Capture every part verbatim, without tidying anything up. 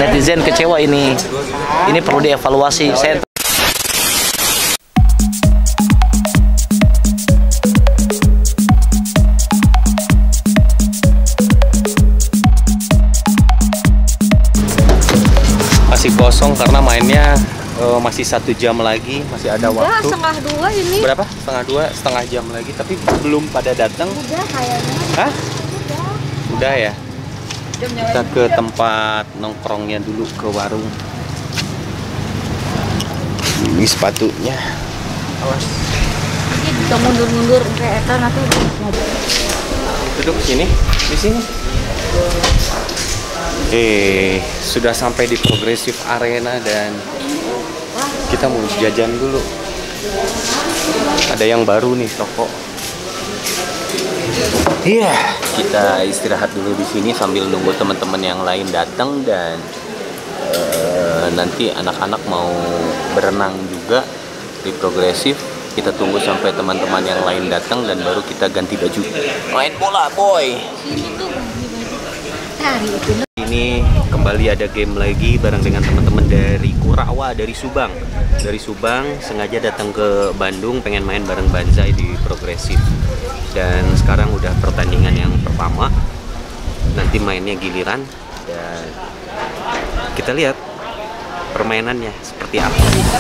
netizen kecewa ini. Ini perlu dievaluasi. Saya masih kosong karena mainnya uh, masih satu jam lagi, masih ada Udah, waktu. setengah dua ini. Berapa? Setengah dua, setengah jam lagi, tapi belum pada datang. Udah kayaknya. Hah? Udah. Udah ya. Kita ke tempat nongkrongnya dulu, ke warung. Ini sepatunya. Awas. Ini kita mundur-mundur kayak eta nanti mobil. Duduk sini, di sini. Eh, sudah sampai di Progressive Arena dan kita mau jajan dulu. Ada yang baru nih toko. Iya, yeah. Kita istirahat dulu di sini sambil nunggu teman-teman yang lain datang dan uh, nanti anak-anak mau berenang juga di Progressive. Kita tunggu sampai teman-teman yang lain datang dan baru kita ganti baju. Main bola, boy. Ini kembali ada game lagi bareng dengan teman-teman dari Kurawa, dari Subang. Dari Subang sengaja datang ke Bandung pengen main bareng Banzai di Progressive. Dan sekarang udah pertandingan yang pertama. Nanti mainnya giliran dan kita lihat permainannya seperti apa.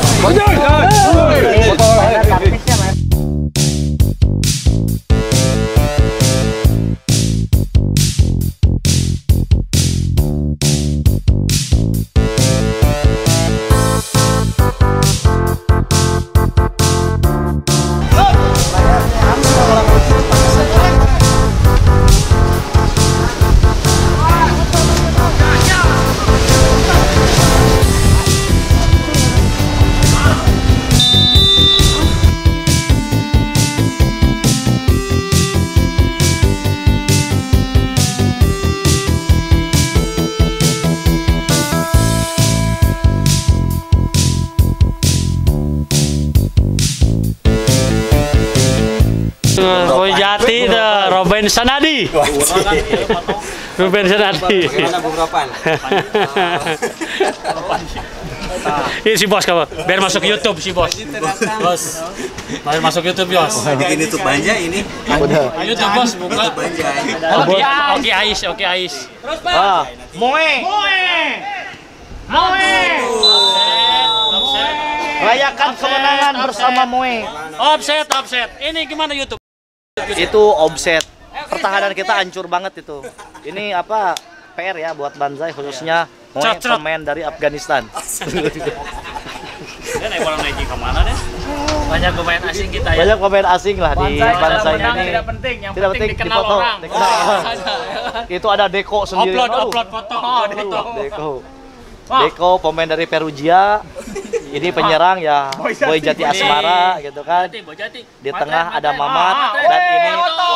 Jati itu Ruben Sanadi. Ruben Sanadi. Ini si bos kamu. Biar masuk YouTube si bos. Bos. Biar masuk YouTube bos. Bikin YouTube Banjai ini. YouTube bos buka. Oke oke Ais oke Ais. Terus Pak. Moe. Moe. Moe. Rayakan kemenangan bersama Moe. Offset offset. Ini gimana YouTube? Itu offset. Pertahanan kita hancur banget itu. Ini apa? P R ya buat Banzai khususnya Moe, pemain dari Afghanistan. Dia naik bola naik kemana deh? Banyak pemain asing kita ya. Banyak pemain asing lah di Banzai ini. Tidak penting, yang tidak penting, penting dikenal dipoto, orang. dikenal orang. Itu ada Deko sendiri. Upload Aduh. upload foto. Oh, Deko. Deko. Deko pemain dari Perugia. Ini penyerang ya Boy Jati Asmara gitu kan. Di tengah ada Mamat dan ini Oto.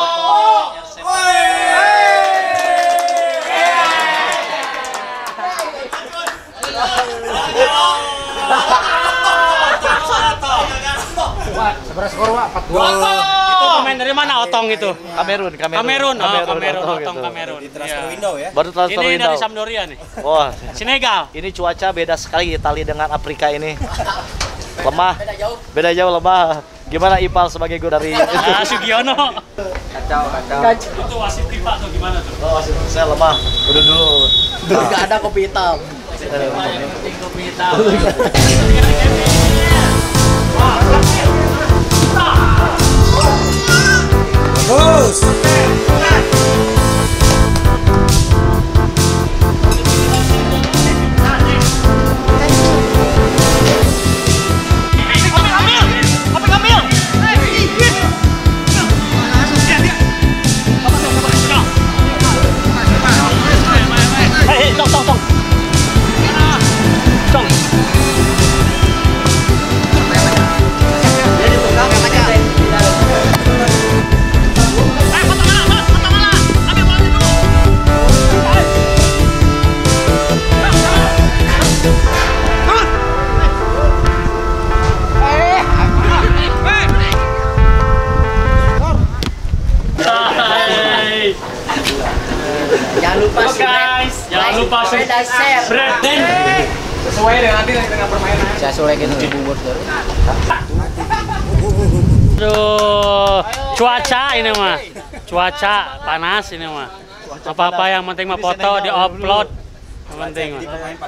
Seberas korwa empat dua. Itu pemain dari mana Otong itu? Kamerun, Kamerun. Kamerun, oh Kamerun, Otong, Otong gitu. Kamerun. Di transfer window ya. Baru transfer Ini window. dari Sampdoria nih. Wah, Senegal. ini cuaca beda sekali Itali dengan Afrika ini. Lemah. Beda jauh lemah. Gimana Ipal sebagai guru dari Ah, Sugiono. Kacau, kacau. Itu wasit FIFA atau gimana tuh? Oh, saya lemah. Udah dulu. Dulu nggak ada kopi hitam. Yang penting kopi hitam. Bagus. Breden. Sesuai dengan nanti dengan permainan. Saya solekin di bubur terus. Aduh, cuaca ini mah. Cuaca panas ini mah. Apa-apa yang penting mah foto di-upload. Yang penting mah.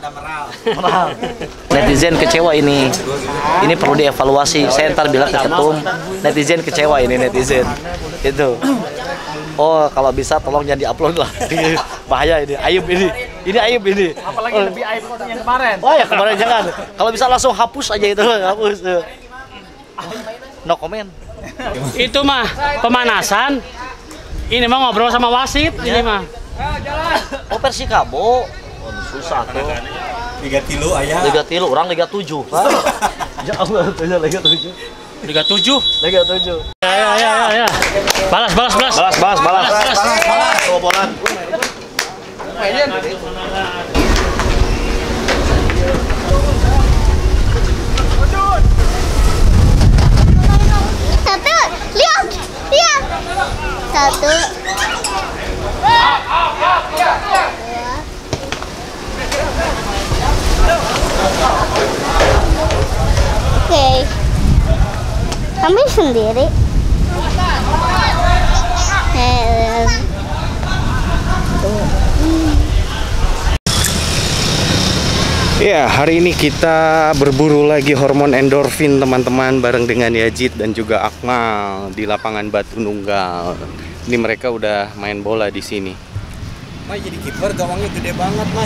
Netizen kecewa ini. Ini perlu dievaluasi. Saya ntar bilang ke ketum, netizen kecewa ini netizen. Itu. Oh, kalau bisa tolong jangan di-upload lah. Bahaya ini, aib ini. Ini aib ini. Apalagi lebih aib foto yang kemarin. Oh ya kemarin jangan. Kalau bisa langsung hapus aja itu, hapus. No comment. Itu mah pemanasan. Ini mah ngobrol sama wasit ini mah. Oh Persikabo. Waduh, susah tuh. Liga tilu ayah. Liga tilu, orang Liga tujuh. Ya Allah, tuh Liga tujuh. Liga tujuh. Liga tujuh. Ya ya ya ya. ya. Balas balas balas. Balas, balas, balas. Balas, balas. Balas, bobolan. Satu, lihat, lihat. Satu. Oke. Kami sendiri. Eh, Ya, hari ini kita berburu lagi hormon endorfin teman-teman bareng dengan Yazid dan juga Akmal di lapangan Batu Nunggal. Ini mereka udah main bola di sini. Mai jadi kiper gawangnya gede banget, Mai.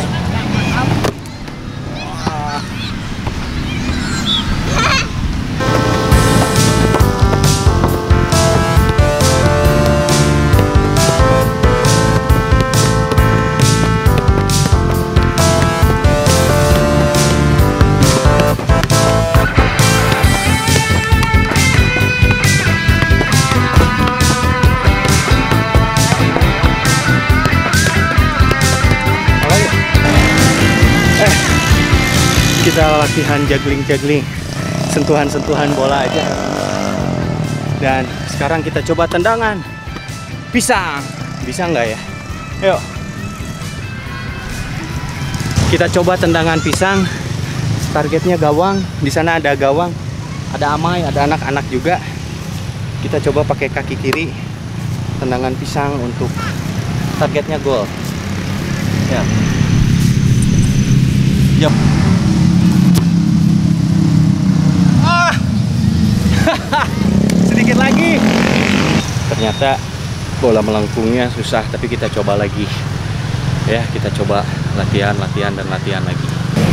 Kita latihan juggling-juggling, sentuhan-sentuhan bola aja. Dan sekarang kita coba tendangan pisang. Bisa nggak ya? Yuk. Kita coba tendangan pisang. Targetnya gawang. Di sana ada gawang, ada Amai, ada anak-anak juga. Kita coba pakai kaki kiri. Tendangan pisang untuk targetnya gol. Ya. Yap. Sedikit lagi. Ternyata bola melengkungnya susah, tapi kita coba lagi. Ya, kita coba latihan, latihan dan latihan lagi.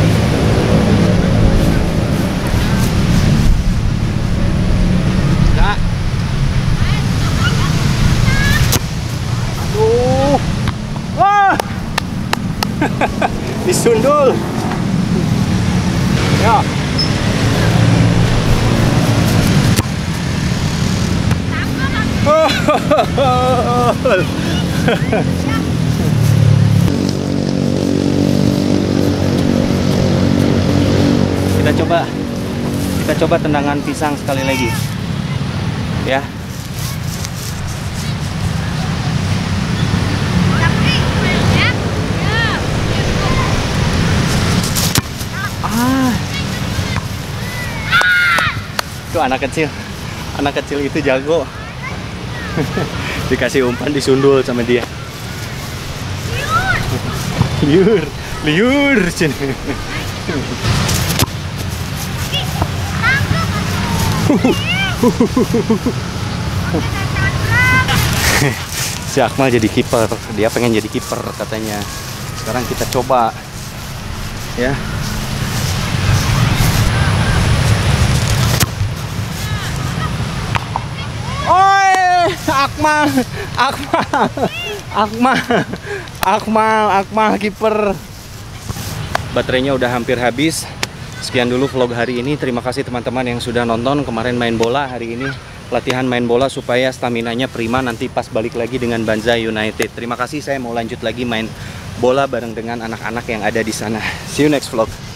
Ya. Aduh. Wah. Disundul. Ya. Kita coba kita coba tendangan pisang sekali lagi ya. Ah, tuh anak kecil anak kecil itu jago. Dikasih umpan disundul sama dia. Liur, liur, sini. Si Akmal jadi kiper, dia pengen jadi kiper katanya. Sekarang kita coba, ya. Akmal, Akmal, Akmal, Akmal, Akmal kiper. Baterainya udah hampir habis. Sekian dulu vlog hari ini. Terima kasih teman-teman yang sudah nonton. Kemarin main bola, hari ini latihan main bola supaya staminanya prima nanti pas balik lagi dengan Banzai United. Terima kasih, saya mau lanjut lagi main bola bareng dengan anak-anak yang ada di sana. See you next vlog.